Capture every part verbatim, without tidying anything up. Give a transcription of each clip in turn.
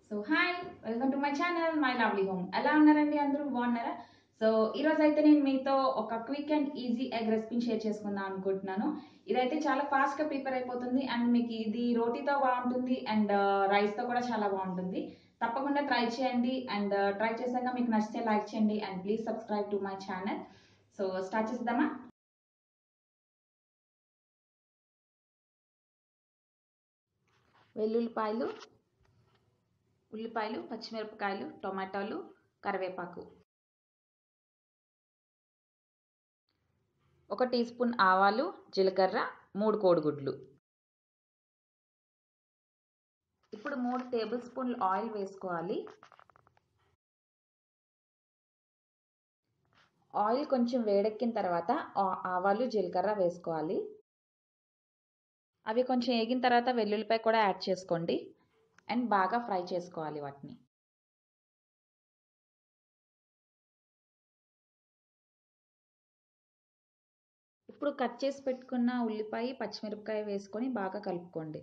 So hi, welcome to my channel my lovely home. ఎలా ఉన్నారండి? అందరూ బాగున్నారా? సో ఈరోజు అయితే నేను మీతో ఒక క్విక్ అండ్ ఈజీ ఎగ్ రెసిపీని షేర్ చేసుకుందాం అనుకుంటున్నాను. ఇదైతే చాలా ఫాస్ట్గా ప్రిపేర్ అయిపోతుంది అండ్ మీకు ఇది రోటీతో బాగుంటుంది అండ్ రైస్తో కూడా చాలా బాగుంటుంది. తప్పకుండా ట్రై చేయండి అండ్ ట్రై చేశాక మీకు నచ్చితే లైక్ చేయండి and please subscribe to my channel. So start చేద్దామా? వెల్లుల్లిపాయలు, ఉల్లిపాయలు, పచ్చిమిరపకాయలు, టొమాటోలు, కరివేపాకు, ఒక టీ స్పూన్ ఆవాలు, జీలకర్ర, మూడు కోడిగుడ్లు. ఇప్పుడు మూడు టేబుల్ స్పూన్లు ఆయిల్ వేసుకోవాలి. ఆయిల్ కొంచెం వేడెక్కిన తర్వాత ఆవాలు, జీలకర్ర వేసుకోవాలి. అవి కొంచెం వేగిన తర్వాత వెల్లుల్లిపాయ కూడా యాడ్ చేసుకోండి అండ్ బాగా ఫ్రై చేసుకోవాలి వాటిని. ఇప్పుడు కట్ చేసి పెట్టుకున్న ఉల్లిపాయ, పచ్చిమిరపకాయ వేసుకొని బాగా కలుపుకోండి.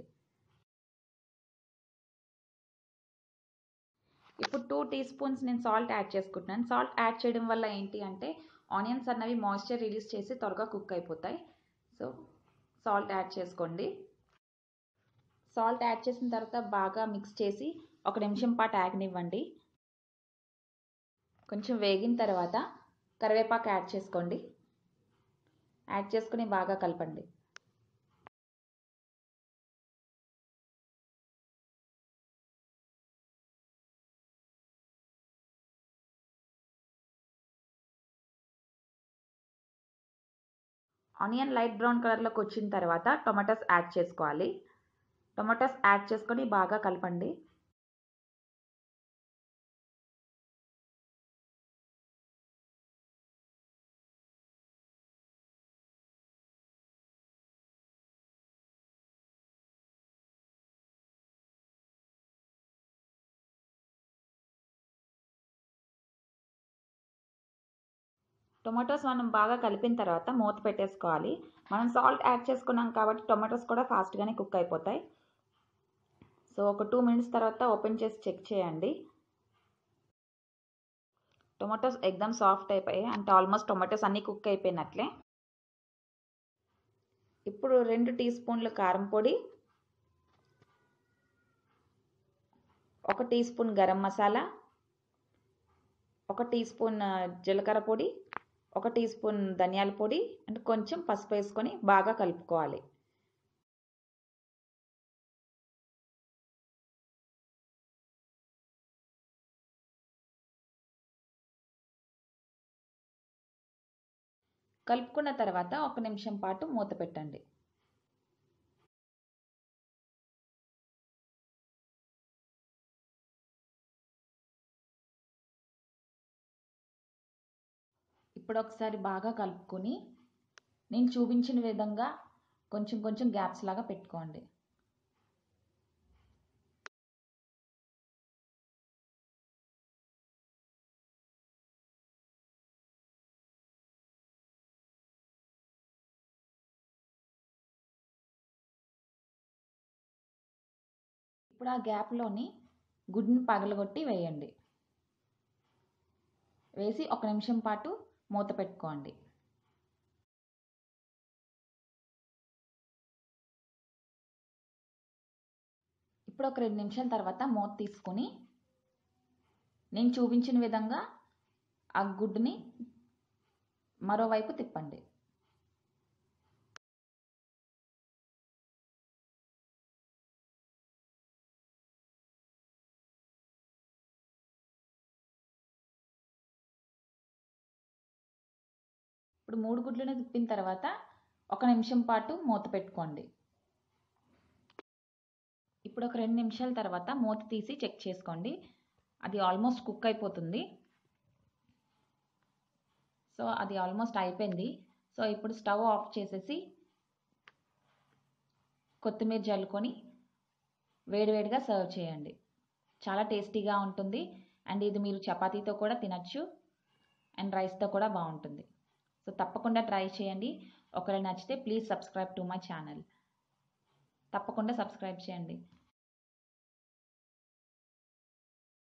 ఇప్పుడు టూ టీ స్పూన్స్ నేను సాల్ట్ యాడ్ చేసుకుంటున్నాను. సాల్ట్ యాడ్ చేయడం వల్ల ఏంటి అంటే ఆనియన్స్ అన్నవి మాయిశ్చర్ రిలీజ్ చేసి త్వరగా కుక్ అయిపోతాయి. సో సాల్ట్ యాడ్ చేసుకోండి. సాల్ట్ యాడ్ చేసిన తర్వాత బాగా మిక్స్ చేసి ఒక నిమిషం పాటు ఆగనివ్వండి. కొంచెం వేగిన తర్వాత కరివేపాకు యాడ్ చేసుకోండి. యాడ్ చేసుకుని బాగా కలపండి. ఆనియన్ లైట్ బ్రౌన్ కలర్లోకి వచ్చిన తర్వాత టొమాటోస్ యాడ్ చేసుకోవాలి. టొమాటోస్ యాడ్ చేసుకొని బాగా కలపండి. టొమాటోస్ మనం బాగా కలిపిన తర్వాత మూత పెట్టేసుకోవాలి. మనం సాల్ట్ యాడ్ చేసుకున్నాం కాబట్టి టొమాటోస్ కూడా ఫాస్ట్గానే కుక్ అయిపోతాయి. సో ఒక టూ మినిట్స్ తర్వాత ఓపెన్ చేసి చెక్ చేయండి. టొమాటోస్ ఎక్దమ్ సాఫ్ట్ అయిపోయాయి అంటే ఆల్మోస్ట్ టొమాటోస్ అన్నీ కుక్ అయిపోయినట్లే. ఇప్పుడు రెండు టీ స్పూన్లు కారం పొడి, ఒక టీ స్పూన్ గరం మసాలా, ఒక టీ స్పూన్ జీలకర్ర పొడి, ఒక టీ స్పూన్ ధనియాల పొడి అండ్ కొంచెం పసుపు వేసుకొని బాగా కలుపుకోవాలి. కలుపుకున్న తర్వాత ఒక నిమిషం పాటు మూత పెట్టండి. ఇప్పుడు ఒకసారి బాగా కలుపుకొని నేను చూపించిన విధంగా కొంచెం కొంచెం గ్యాప్స్ లాగా పెట్టుకోండి. ఇప్పుడు ఆ గ్యాప్లోని గుడ్డుని పగలగొట్టి వేయండి. వేసి ఒక నిమిషం పాటు మూత పెట్టుకోండి. ఇప్పుడు ఒక రెండు నిమిషాల తర్వాత మూత తీసుకొని నేను చూపించిన విధంగా ఆ గుడ్డుని మరోవైపు తిప్పండి. ఇప్పుడు మూడు గుడ్లను తిప్పిన తర్వాత ఒక నిమిషం పాటు మూత పెట్టుకోండి. ఇప్పుడు ఒక రెండు నిమిషాల తర్వాత మూత తీసి చెక్ చేసుకోండి. అది ఆల్మోస్ట్ కుక్ అయిపోతుంది. సో అది ఆల్మోస్ట్ అయిపోయింది. సో ఇప్పుడు స్టవ్ ఆఫ్ చేసేసి కొత్తిమీర జల్లుకొని వేడివేడిగా సర్వ్ చేయండి. చాలా టేస్టీగా ఉంటుంది అండ్ ఇది మీరు చపాతీతో కూడా తినచ్చు అండ్ రైస్తో కూడా బాగుంటుంది. సో తప్పకుండా ట్రై చేయండి. ఒకవేళ నచ్చితే please subscribe to my channel. తప్పకుండా సబ్స్క్రైబ్ చేయండి.